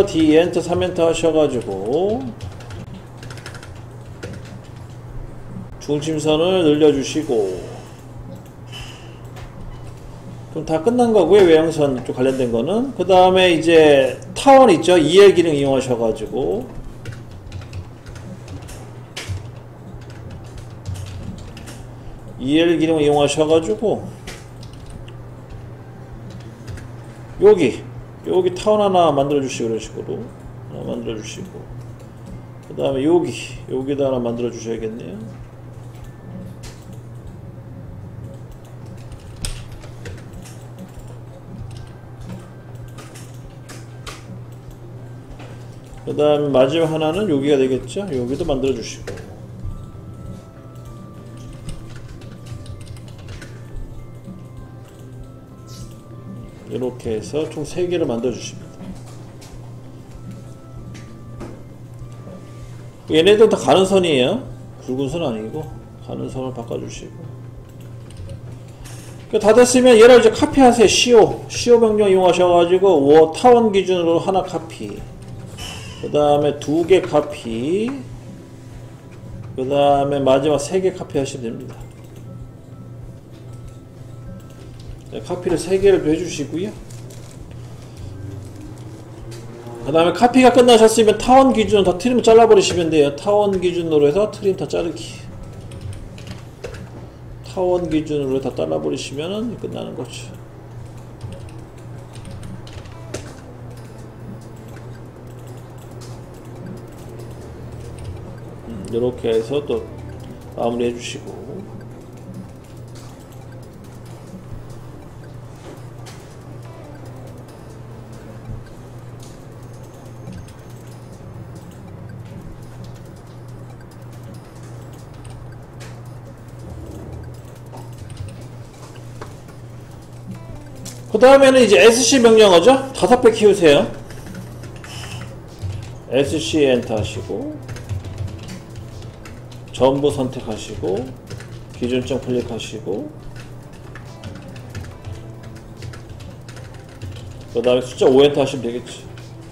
D 엔터 3엔터 하셔가지고 중심선을 늘려주시고, 그럼 다 끝난 거고요. 외형선 쪽 관련된 거는. 그 다음에 이제 타원 있죠. EL 기능 이용하셔가지고 EL 기능 이용하셔가지고 여기 타원 하나 만들어 주시고, 이런 식으로 하나 만들어 주시고, 그 다음에 여기다 하나 만들어 주셔야겠네요. 그 다음에 마지막 하나는 여기가 되겠죠. 여기도 만들어 주시고, 이렇게 해서 총 3개를 만들어 주십니다. 얘네들 다 가는 선이에요. 굵은 선 아니고 가는 선을 바꿔 주시고, 다 됐으면 얘를 이제 카피하세요. CO 명령 이용하셔가지고 타원 기준으로 하나 카피, 그 다음에 2개 카피, 그 다음에 마지막 3개 카피 하시면 됩니다. 카피를 3개를 해주시고요. 그 다음에 카피가 끝나셨으면 타원 기준으로 다 트림 잘라버리시면 돼요. 타원 기준으로 해서 트림 다 자르기. 타원 기준으로 다 잘라버리시면 끝나는 거죠. 이렇게 해서 또 마무리 해주시고, 그 다음에는 이제 SC 명령어죠. 5배 키우세요. SC 엔터 하시고, 전부 선택하시고, 기준점 클릭하시고, 그 다음에 숫자 5엔터 하시면 되겠지.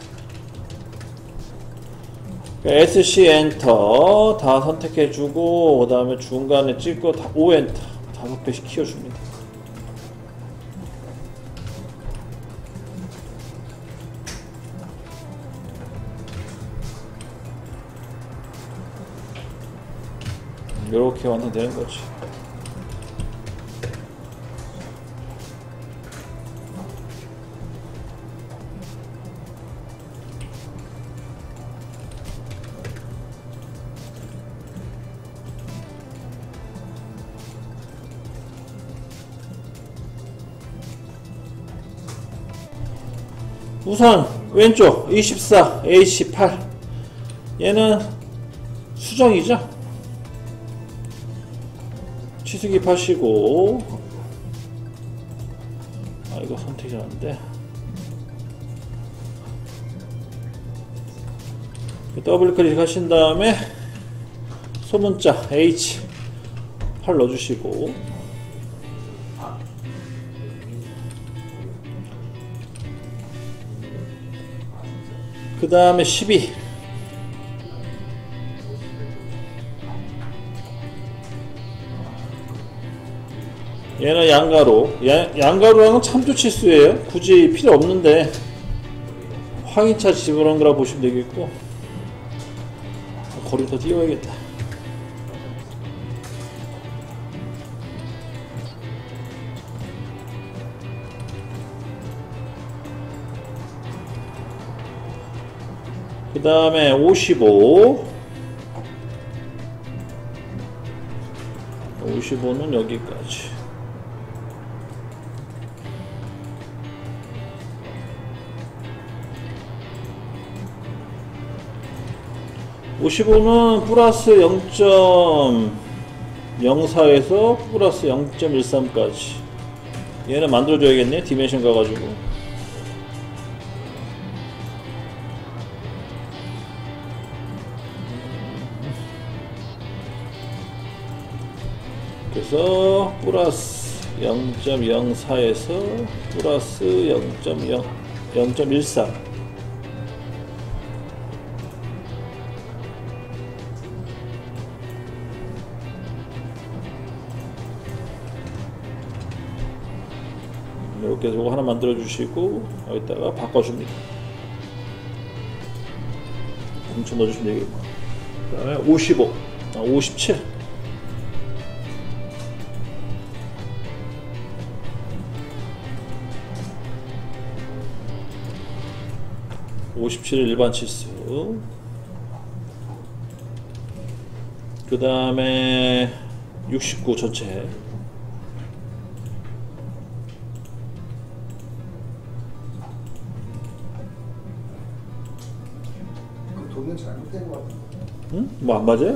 SC 엔터 다 선택해주고, 그 다음에 중간에 찍고 다 5엔터 5배씩 키워줍니다. 이렇게 완성되는 거지. 우선 왼쪽 24, H8 얘는 수정이죠. 취수기 하시고, 이거 선택이 안돼. 더블 클릭 하신 다음에 소문자 H8 넣어주시고, 그 다음에 12 얘는 양가로. 양가로랑은 참조치수예요. 굳이 필요 없는데 확인차 집어넣은 거라 보시면 되겠고, 거리 더 띄워야겠다. 그 다음에 55는 여기까지. (55는) 플러스 0.04에서 플러스 0.13까지 얘는 만들어줘야겠네. 디멘션 가가지고 그래서 플러스 0.04에서 플러스 0.13 이렇게 해서 이거 하나 만들어 주시고 여기다가 바꿔줍니다. 엄청 넣어주시면 되겠고, 그 다음에 55, 57. 57을 일반 치수. 그 다음에 69 전체. 그 돈은 잘못된 것 같은데. 응? 뭐 안 맞아요?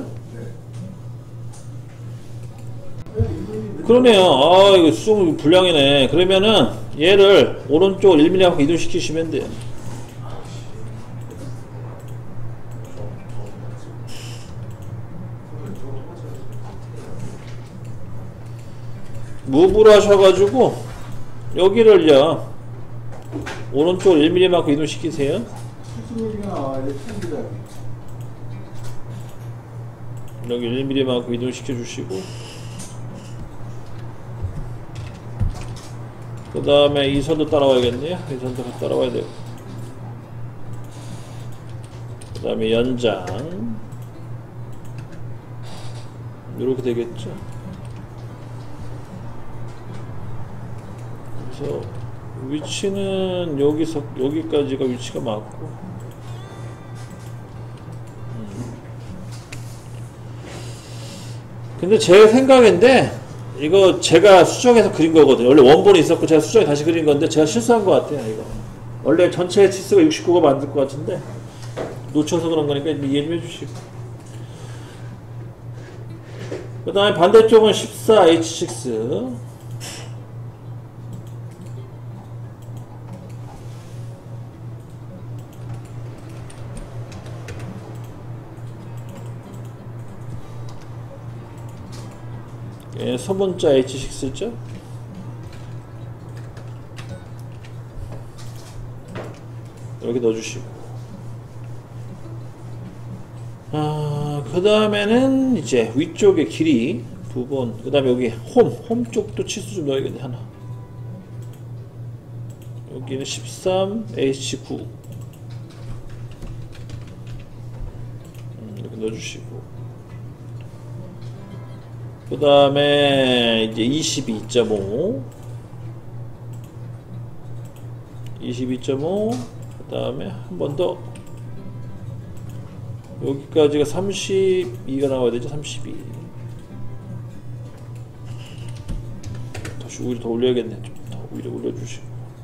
네. 그러네요. 아, 이거 수정 불량이네. 그러면은 얘를 오른쪽 1mm하고 이동시키시면 돼요. 무브로 하셔가지고 여기를요 오른쪽 1mm만큼 이동시키세요. 여기 1mm만큼 이동시켜 주시고, 그 다음에 이 선도 따라와야겠네요. 이 선도 따라와야 되고, 그 다음에 연장 이렇게 되겠죠. 그래서 위치는 여기서 여기까지가 위치가 맞고, 근데 제 생각인데 이거 제가 수정해서 그린 거거든요. 원래 원본이 있었고 제가 수정해 다시 그린 건데 제가 실수한 것 같아요. 이거 원래 전체 치수가 69가 만들 것 같은데 놓쳐서 그런 거니까 이해 좀 해주시고, 그 다음에 반대쪽은 14H6. 예, 소문자 H6죠. 여기 넣어주시고, 그 다음에는 이제 위쪽에 길이 부분, 그 다음에 여기 홈 쪽도 치수 좀 넣어야겠네. 하나, 여기는 13H9 이렇게 넣어주시고, 그 다음에 이제 22.5, 그 다음에 한 번 더 여기까지가 32가 나와야 되죠. 32. 다시 오히려 더 올려야겠네. 좀 더 오히려 올려주시고,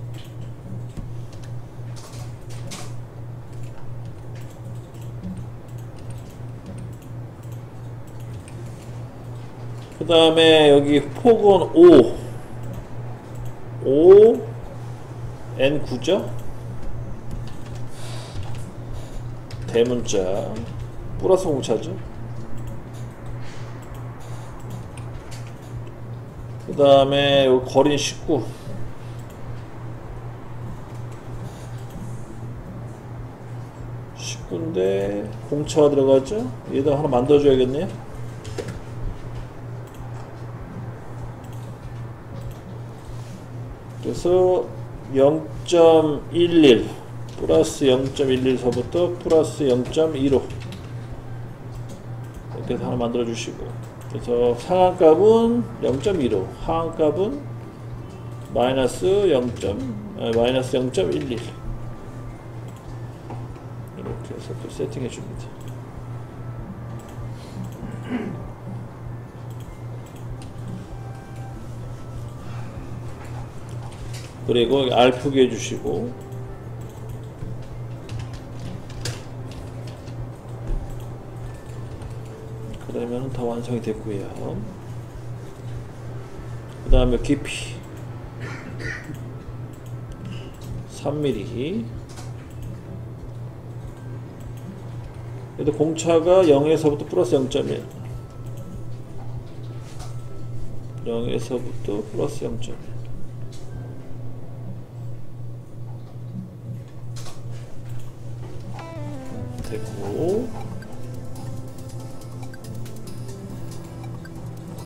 그 다음에 여기 폭은 5 N9죠. 대문자 플러스 공차죠. 그 다음에 여기 거리는 19. 인데 공차가 들어가죠. 얘도 하나 만들어줘야겠네요. 그래서 0.11 플러스 0.11서부터 플러스 0.15 이렇게 해서 하나 만들어 주시고, 그래서 상한값은 0.15, 하한값은 마이너스 0.11 이렇게 해서 또 세팅해 줍니다. 그리고 알프기 해주시고, 그러면 다 완성이 됐고요. 그 다음에 깊이 3mm. 그래도 공차가 0에서부터 플러스 0.1, 0에서부터 플러스 0.1 됐고,